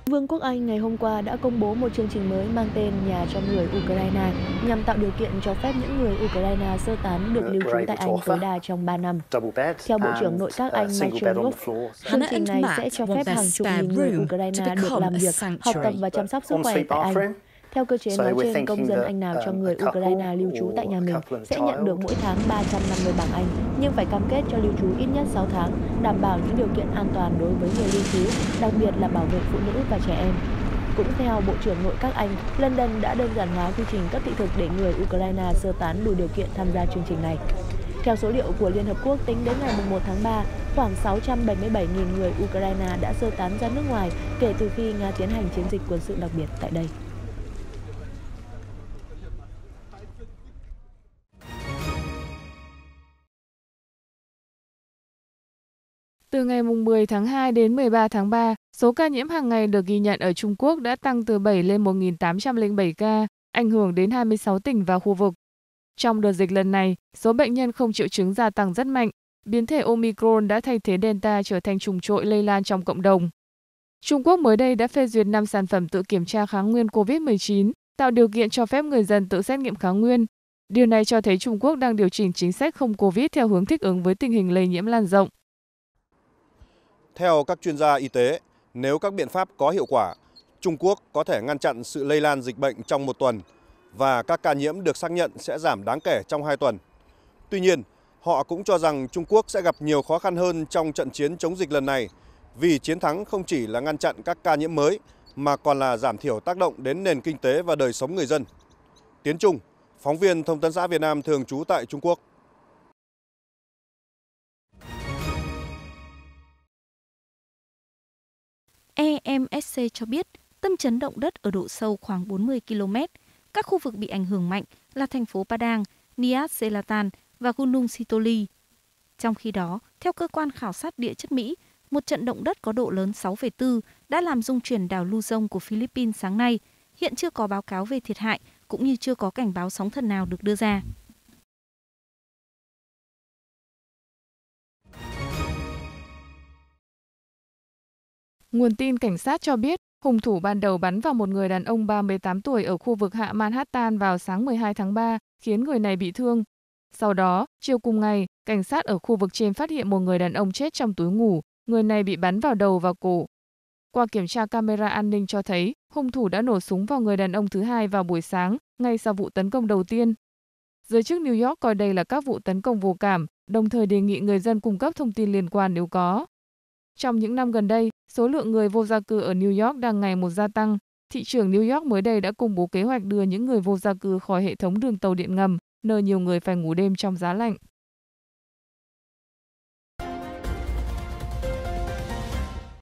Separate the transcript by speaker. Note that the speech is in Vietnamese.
Speaker 1: Vương quốc Anh ngày hôm qua đã công bố một chương trình mới mang tên Nhà cho người Ukraine nhằm tạo điều kiện cho phép những người Ukraine sơ tán được lưu trú tại Anh tối đa trong 3 năm. Theo Bộ trưởng Nội các Anh Michael Gove, chương trình này sẽ cho phép hàng chục nghìn người Ukraine được làm việc, học tập và chăm sóc sức khỏe tại Anh. Theo cơ chế nói trên, công dân Anh nào cho người Ukraine lưu trú tại nhà mình sẽ nhận được mỗi tháng 350 bảng Anh, nhưng phải cam kết cho lưu trú ít nhất 6 tháng, đảm bảo những điều kiện an toàn đối với người lưu trú, đặc biệt là bảo vệ phụ nữ và trẻ em. Cũng theo Bộ trưởng Nội các Anh, London đã đơn giản hóa quy trình cấp thị thực để người Ukraine sơ tán đủ điều kiện tham gia chương trình này. Theo số liệu của Liên Hợp Quốc, tính đến ngày 1 tháng 3, khoảng 677.000 người Ukraine đã sơ tán ra nước ngoài kể từ khi Nga tiến hành chiến dịch quân sự đặc biệt tại đây.
Speaker 2: Từ ngày 10 tháng 2 đến 13 tháng 3, số ca nhiễm hàng ngày được ghi nhận ở Trung Quốc đã tăng từ 7 lên 1.807 ca, ảnh hưởng đến 26 tỉnh và khu vực. Trong đợt dịch lần này, số bệnh nhân không triệu chứng gia tăng rất mạnh. Biến thể Omicron đã thay thế Delta trở thành chủng trội lây lan trong cộng đồng. Trung Quốc mới đây đã phê duyệt 5 sản phẩm tự kiểm tra kháng nguyên COVID-19, tạo điều kiện cho phép người dân tự xét nghiệm kháng nguyên. Điều này cho thấy Trung Quốc đang điều chỉnh chính sách không COVID theo hướng thích ứng với tình hình lây nhiễm lan rộng.
Speaker 3: Theo các chuyên gia y tế, nếu các biện pháp có hiệu quả, Trung Quốc có thể ngăn chặn sự lây lan dịch bệnh trong 1 tuần và các ca nhiễm được xác nhận sẽ giảm đáng kể trong 2 tuần. Tuy nhiên, họ cũng cho rằng Trung Quốc sẽ gặp nhiều khó khăn hơn trong trận chiến chống dịch lần này vì chiến thắng không chỉ là ngăn chặn các ca nhiễm mới mà còn là giảm thiểu tác động đến nền kinh tế và đời sống người dân. Tiến Trung, phóng viên Thông tấn xã Việt Nam thường trú tại Trung Quốc.
Speaker 4: EMSC cho biết tâm chấn động đất ở độ sâu khoảng 40 km. Các khu vực bị ảnh hưởng mạnh là thành phố Padang, Nias Selatan và Gunung Sitoli. Trong khi đó, theo cơ quan khảo sát địa chất Mỹ, một trận động đất có độ lớn 6,4 đã làm rung chuyển đảo Luzon của Philippines sáng nay. Hiện chưa có báo cáo về thiệt hại, cũng như chưa có cảnh báo sóng thần nào được đưa ra.
Speaker 2: Nguồn tin cảnh sát cho biết, hung thủ ban đầu bắn vào một người đàn ông 38 tuổi ở khu vực hạ Manhattan vào sáng 12 tháng 3, khiến người này bị thương. Sau đó, chiều cùng ngày, cảnh sát ở khu vực trên phát hiện một người đàn ông chết trong túi ngủ, người này bị bắn vào đầu và cổ. Qua kiểm tra camera an ninh cho thấy, hung thủ đã nổ súng vào người đàn ông thứ hai vào buổi sáng, ngay sau vụ tấn công đầu tiên. Giới chức New York coi đây là các vụ tấn công vô cảm, đồng thời đề nghị người dân cung cấp thông tin liên quan nếu có. Trong những năm gần đây, số lượng người vô gia cư ở New York đang ngày một gia tăng. Thị trưởng New York mới đây đã công bố kế hoạch đưa những người vô gia cư khỏi hệ thống đường tàu điện ngầm, nơi nhiều người phải ngủ đêm trong giá lạnh.